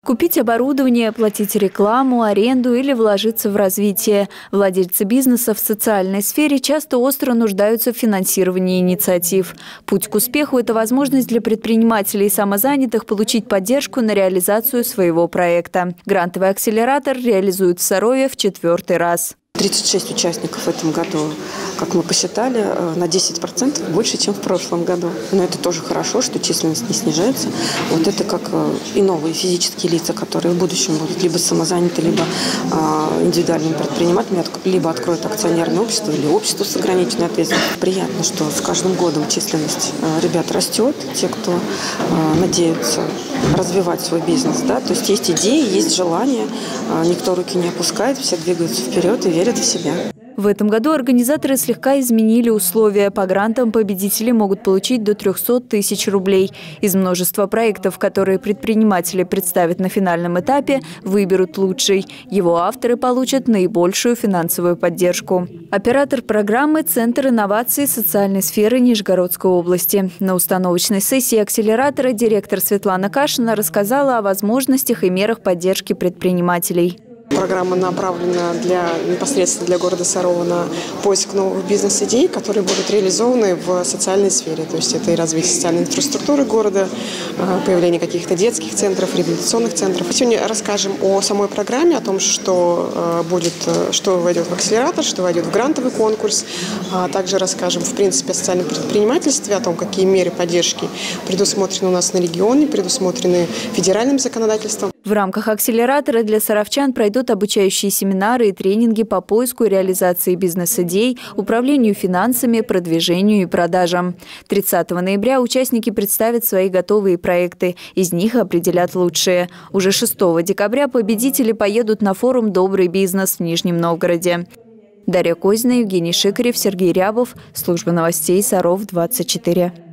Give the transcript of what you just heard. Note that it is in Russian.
Купить оборудование, оплатить рекламу, аренду или вложиться в развитие. Владельцы бизнеса в социальной сфере часто остро нуждаются в финансировании инициатив. Путь к успеху – это возможность для предпринимателей и самозанятых получить поддержку на реализацию своего проекта. Грантовый акселератор реализует в Сарове в 4-й раз. 36 участников в этом году, как мы посчитали, на 10% больше, чем в прошлом году. Но это тоже хорошо, что численность не снижается. Вот это как и новые физические лица, которые в будущем будут либо самозаняты, либо индивидуальными предпринимателями, либо откроют акционерное общество или общество с ограниченной ответственностью. Приятно, что с каждым годом численность ребят растет, те, кто надеются развивать свой бизнес. Да? То есть идеи, есть желание, никто руки не опускает, все двигаются вперед и верят в себя. В этом году организаторы слегка изменили условия. По грантам победители могут получить до 300 тысяч рублей. Из множества проектов, которые предприниматели представят на финальном этапе, выберут лучший. Его авторы получат наибольшую финансовую поддержку. Оператор программы – Центр инноваций социальной сферы Нижегородской области. На установочной сессии акселератора директор Светлана Кашина рассказала о возможностях и мерах поддержки предпринимателей. Программа направлена непосредственно для города Сарова на поиск новых бизнес-идей, которые будут реализованы в социальной сфере. То есть это и развитие социальной инфраструктуры города, появление каких-то детских центров, реабилитационных центров. Сегодня расскажем о самой программе, о том, что войдет в акселератор, что войдет в грантовый конкурс. Также расскажем, в принципе, о социальном предпринимательстве, о том, какие меры поддержки предусмотрены у нас на регионе, предусмотрены федеральным законодательством. В рамках акселератора для саровчан пройдут обучающие семинары и тренинги по поиску и реализации бизнес-идей, управлению финансами, продвижению и продажам. 30 ноября участники представят свои готовые проекты. Из них определят лучшие. Уже 6 декабря победители поедут на форум «Добрый бизнес» в Нижнем Новгороде. Дарья Козина, Евгений Шикарев, Сергей Рябов. Служба новостей Саров 24.